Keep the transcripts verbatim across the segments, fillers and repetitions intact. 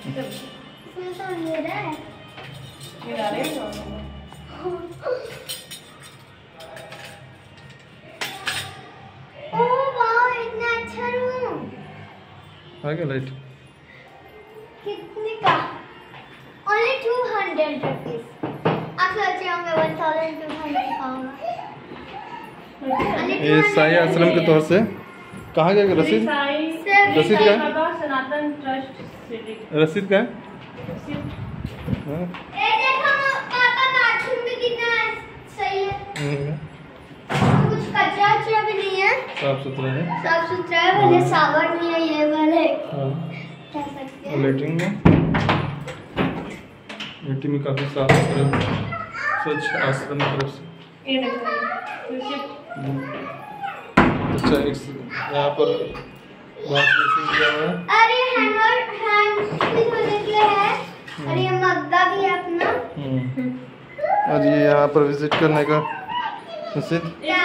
इसमें तो अंधेरा है। ये डाले तो ओह वाह, इतना अच्छा रूम। आ गया लाइट। कितने का? Only two hundred rupees. आप सोच रहे होंगे वन थाउजेंड टू हंड्रेड का होगा। ये साई आश्रम के तौर से कहाँ गया रसीद? रसीद का सनातन ट्रस्ट रसीद का है? ए देखो पापा, बाथरूम भी कितना सही है। कुछ कचरा कचरा भी नहीं है, साफ सुथरा है। साफ सुथरा है। वाले सावर नहीं है ये वाले। हाँ। कह सकते हैं। लेटरिन में लेटरिन में काफी साफ सुथरा स्वच्छ आश्रम की तरफ से। ये देखो अच्छा, एक यहाँ पर वॉश बेसिन दिया हुआ है। अरे हैंडवाश हैंड धोने के लिए है। और ये मग्गा भी है अपना। और ये यहाँ पर विजिट करने का रसीद।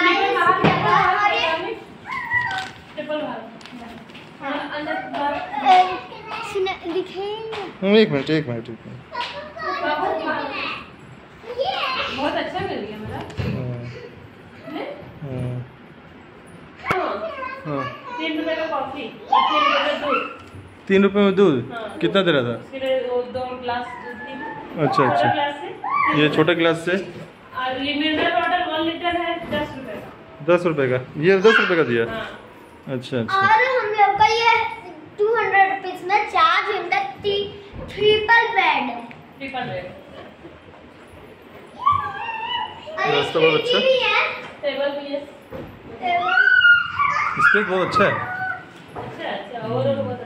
एक मिनट एक मिनट एक मिनट बहुत अच्छा मिल गया मेरा। तीन रुपए का कॉफी, तीन रुपए का दूध। तीन रुपए में दूध? हाँ। कितना दे रहा था? दो ग्लास दूध। अच्छा अच्छा, ये छोटे गिलास से। और ये मिनरल वाटर वन लीटर है, दस रुपए का। दस रुपए का? ये दस रुपए का दिया? हाँ। अच्छा अच्छा। और हम लोग का ये टू हंड्रेड रुपीज में चार घंटा ट्रिपल बेड है। Triple bed. रास्ता बहुत अच्छा भी है। टेबल भी है। टेबल स्पेस बहुत अच्छा है। अच्छा अच्छा, और बहुत